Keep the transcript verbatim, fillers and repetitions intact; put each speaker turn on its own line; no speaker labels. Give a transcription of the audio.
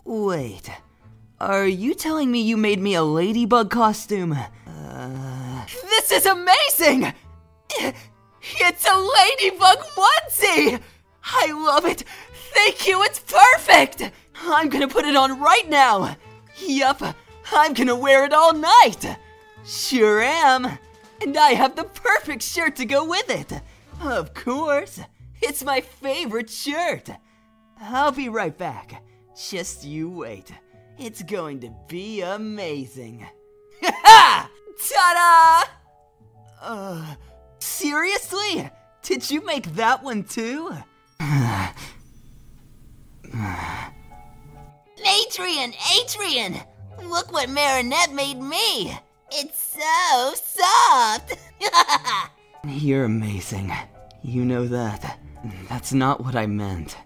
Wait, are you telling me you made me a ladybug costume? Uh... This is amazing! It's a ladybug onesie! I love it! Thank you, it's perfect! I'm gonna put it on right now! Yup, I'm gonna wear it all night! Sure am! And I have the perfect shirt to go with it! Of course! It's my favorite shirt! I'll be right back. Just you wait. It's going to be amazing. Ha-ha! Ta-da! Uh, seriously? Did you make that one too?
Adrien, Adrien! Look what Marinette made me! It's so soft!
You're amazing. You know that. That's not what I meant.